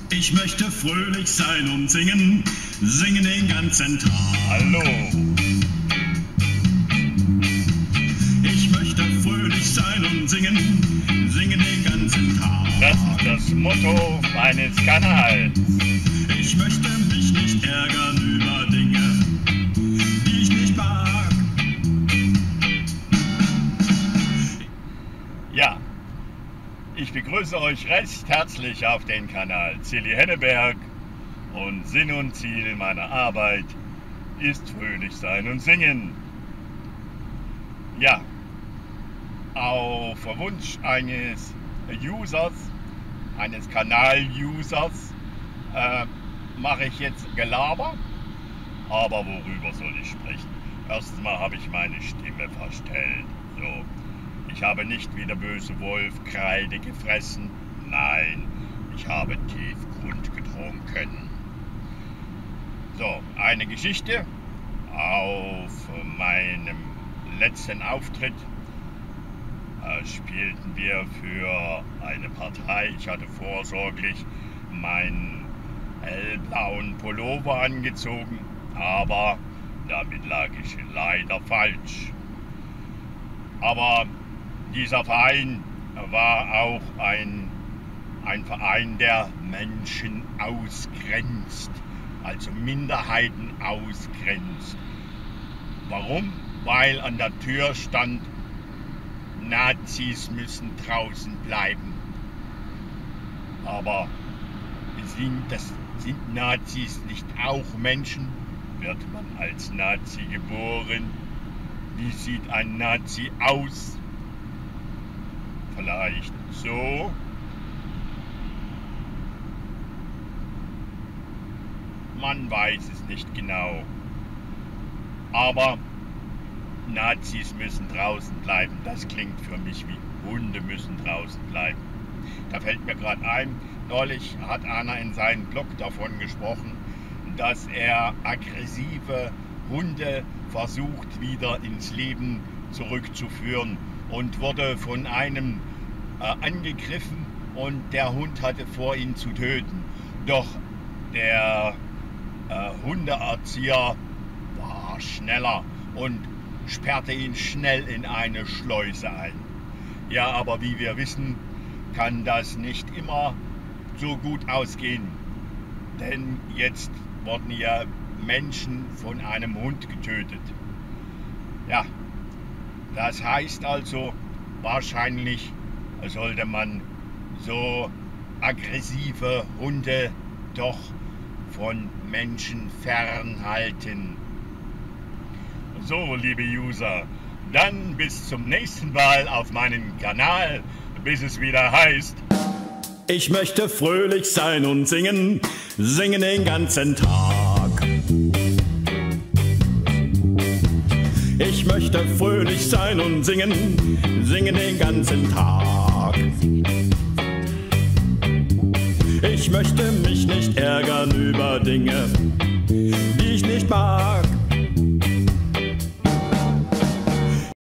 Ich möchte fröhlich sein und singen, singen den ganzen Tag. Hallo. Ich möchte fröhlich sein und singen, singen den ganzen Tag. Das ist das Motto meines Kanals. Ich möchte mich nicht ärgern über Dinge, die ich nicht mag. Ja, ich begrüße euch recht herzlich auf den Kanal Zilli Henneberg und Sinn und Ziel meiner Arbeit ist fröhlich sein und singen. Ja, auf Wunsch eines Users, eines Kanal-Users, mache ich jetzt Gelaber, aber worüber soll ich sprechen? Erstens mal habe ich meine Stimme verstellt. So. Ich habe nicht wie der böse Wolf Kreide gefressen. Nein, ich habe Tiefgrund getrunken. So, eine Geschichte. Auf meinem letzten Auftritt spielten wir für eine Partei. Ich hatte vorsorglich meinen hellblauen Pullover angezogen, aber damit lag ich leider falsch. Aber dieser Verein war auch ein Verein, der Menschen ausgrenzt, also Minderheiten ausgrenzt. Warum? Weil an der Tür stand, Nazis müssen draußen bleiben. Aber sind Nazis nicht auch Menschen? Wird man als Nazi geboren? Wie sieht ein Nazi aus? Vielleicht so? Man weiß es nicht genau. Aber Nazis müssen draußen bleiben. Das klingt für mich wie Hunde müssen draußen bleiben. Da fällt mir gerade ein, neulich hat einer in seinem Blog davon gesprochen, dass er aggressive Hunde versucht wieder ins Leben zurückzuführen und wurde von einem angegriffen und der Hund hatte vor, ihn zu töten. Doch der Hundeerzieher war schneller und sperrte ihn schnell in eine Schleuse ein. Ja, aber wie wir wissen, kann das nicht immer so gut ausgehen. Denn jetzt wurden ja Menschen von einem Hund getötet. Ja, das heißt also, wahrscheinlich sollte man so aggressive Hunde doch von Menschen fernhalten. So, liebe User, dann bis zum nächsten Mal auf meinem Kanal, bis es wieder heißt: Ich möchte fröhlich sein und singen, singen den ganzen Tag. Ich möchte fröhlich sein und singen, singen den ganzen Tag. Ich möchte mich nicht ärgern über Dinge, die ich nicht mag.